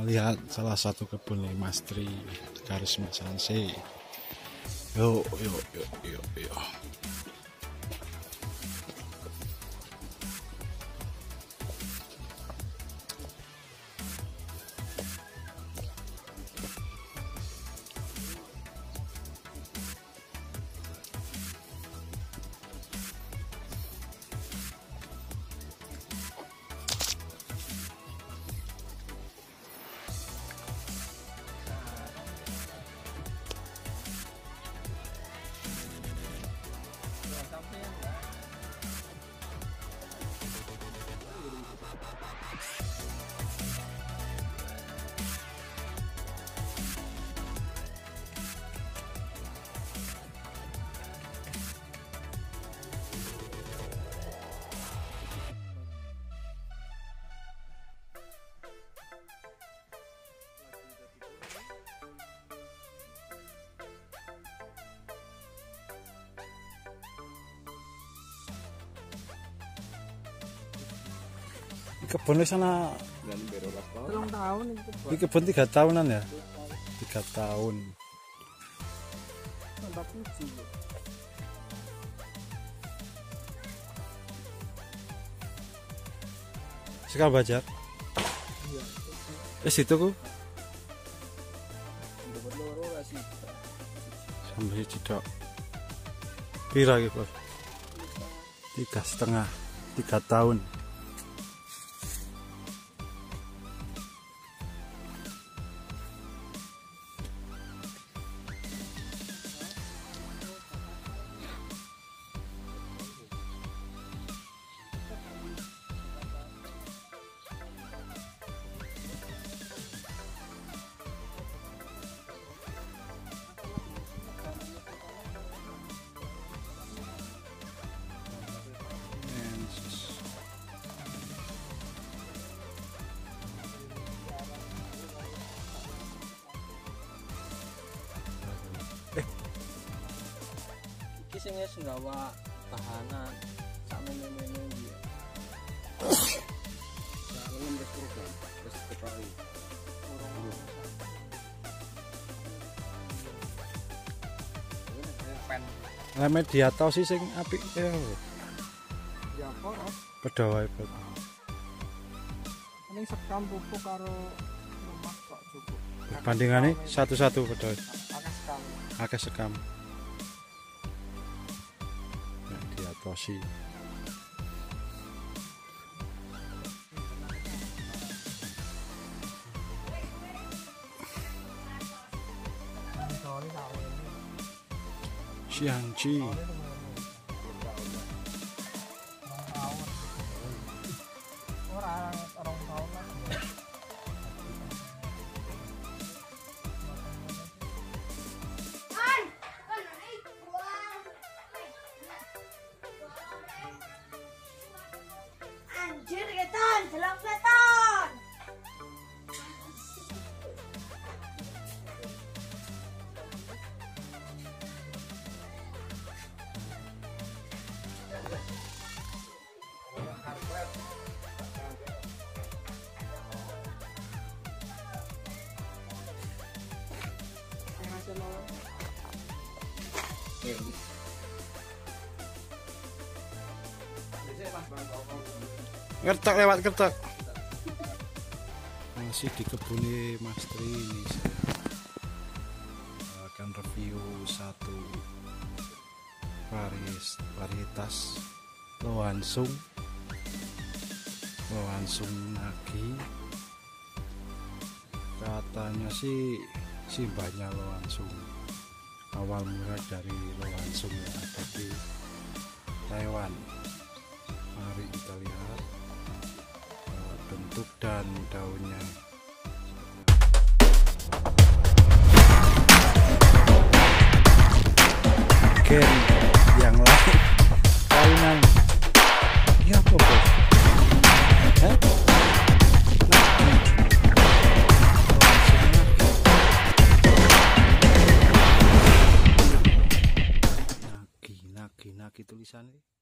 melihat salah satu kebun Mas Tri Karisma Sanse. Yuk. Kebun di sana 3 tahun itu. Ini kebun 3 tahunan ya? 3 tahun. Tambah 7. Sekal bajar. Iya. Situ ku. Dapat loro ra sih. Sampai cidok. Pira iki, Bos? 3,5. 3 tahun. Iki sing wis nggawa tahanan sak mene-mene iki. Salam wis program, wis kepai. Lah media tau sih sing apik ya. Ya poros. Padha wae, Bos. Ning sekam pupuk karo rumah kok cukup. Bandingane satu-satu padha. Akeh sekali. Akeh sekam. Ya diatosi. Xiangji. Orang tahun lah. Anjir keton, jelek keton. Kertak lewat kertak. Masih di kebun Mas Tri ini saya akan review satu varietas loansung nagi. Katanya sih simbahnya loansung. Awal mula dari loansung yang ada di Taiwan. Mari kita lihat bentuk dan daunnya. Gen yang lain kainan ya apa, Bos? Nagi tulisannya.